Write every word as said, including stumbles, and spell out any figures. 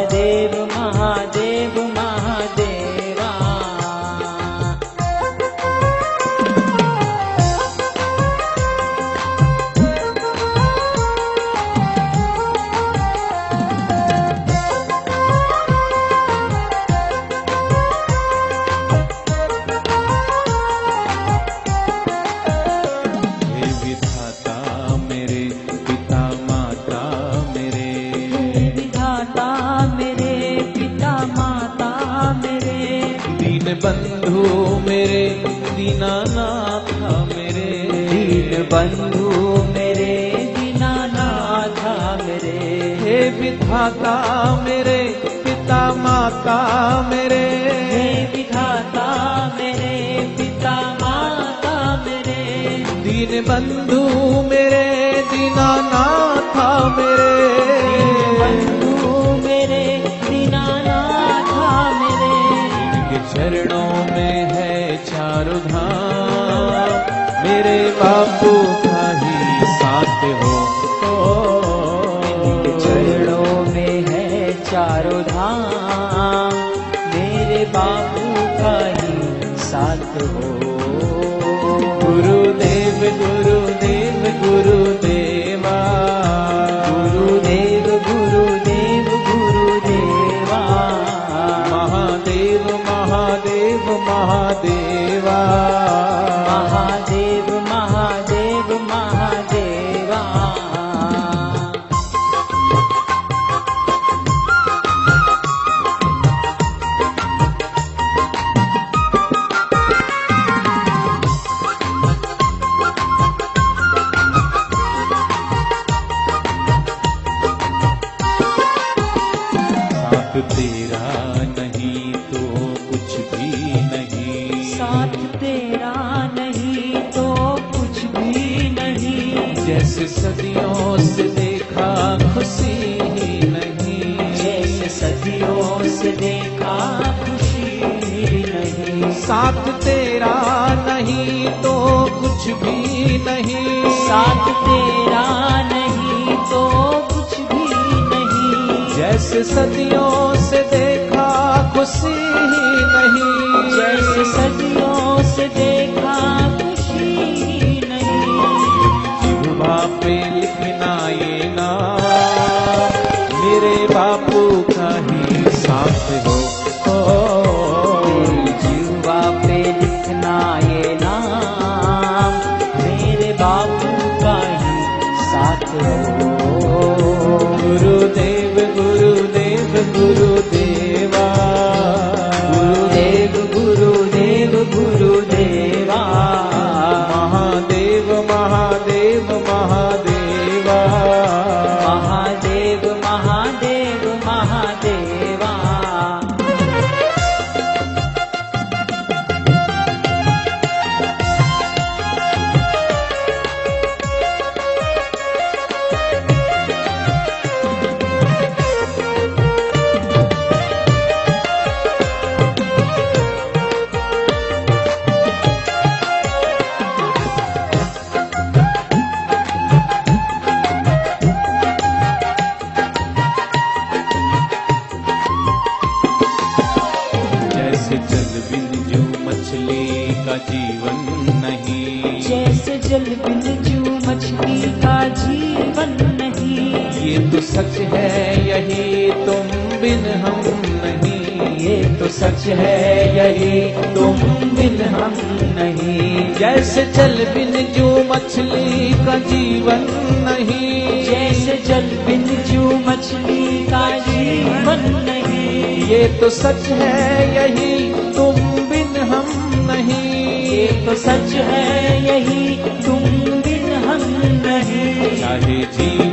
महादेव महादेव महादेवा। हे विधाता मेरे पिता माता मेरे, विधाता मेरे पिता माता मेरे, दीन बंधु मेरे दीनानाथ मेरे, दीन बंधु मेरे दीनानाथ मेरे। हे विधाता मेरे पिता माता मेरे, हे विधाता मेरे पिता माता मेरे, दीन बंधु मेरे दीनानाथ मेरे, बंधु मेरे दीनानाथ मेरे। इनके चरणों में है चारों धाम, मेरे बापू का ही साथ हो। इनके चरणों में है चारों धाम, मेरे बापू का ही साथ हो। गुरुदेव गुरुदेव गुरुदेवा, गुरुदेव गुरुदेव गुरुदेवा, महादेव महादेव महादेवा, महादेव महादेव महादेवा। साथ तेरा नहीं तो कुछ भी नहीं, साथ तेरा नहीं तो कुछ भी नहीं, जैसे सदियों से देखा खुशी ही नहीं, जैसे सदियों से देखा खुशी नहीं। साथ तेरा नहीं तो कुछ भी नहीं, साथ तेरा नहीं तो कुछ भी नहीं, जैसे सदियों से देखा खुशी ही नहीं, जैसे सदियों से देखा खुशी नहीं। जिह्वा पे लिखना ये नाम, मेरे बापू का ही साथ हो। जिह्वा पे लिखना ये नाम, मेरे बापू का ही साथ हो। गुरुदेव गुरुदेव गुरुदेवा, गुरुदेव गुरुदेव गुरुदेवा, महादेव महादेव महादेवा, महादेव महादेव महादेवा। जैसे जल बिन जो मछली का जीवन नहीं, जैसे जल बिन जू मछली का जीवन नहीं, ये तो सच है यही तुम बिन हम नहीं, ये तो सच है यही तुम बिन हम नहीं। जैसे जल बिन जो मछली का जीवन नहीं, जैसे जल बिन जू मछली का जीवन नहीं, ये तो सच है यही तुम बिन हम नहीं, ये तो सच है यही तुम बिन हम नहीं। चाहे जी